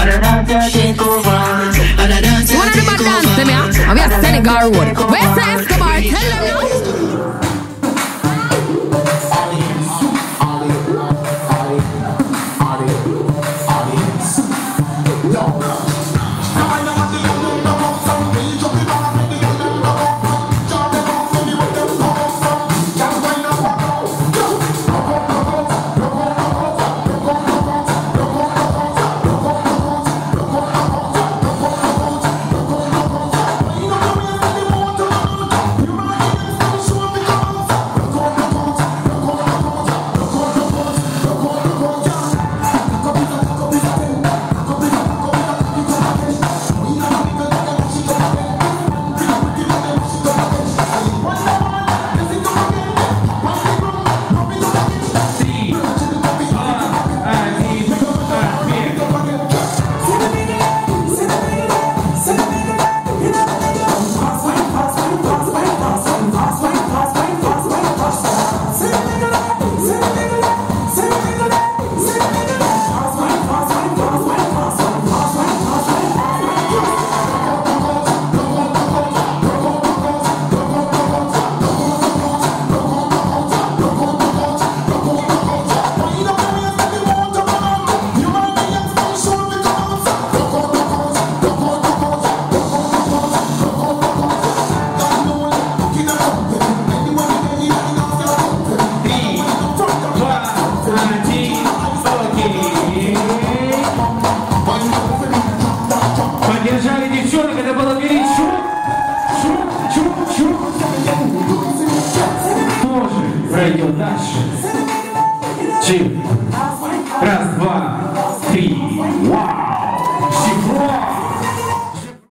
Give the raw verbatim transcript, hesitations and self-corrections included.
One of the bad dance to me, huh? We are Senegal Road. Where's the Escobar? Tell them now. Поддержали девчонок, это было говорить шуп, шуп, шуп, шуп. Тоже пройдем дальше. Чип. Раз, два, три. Вау.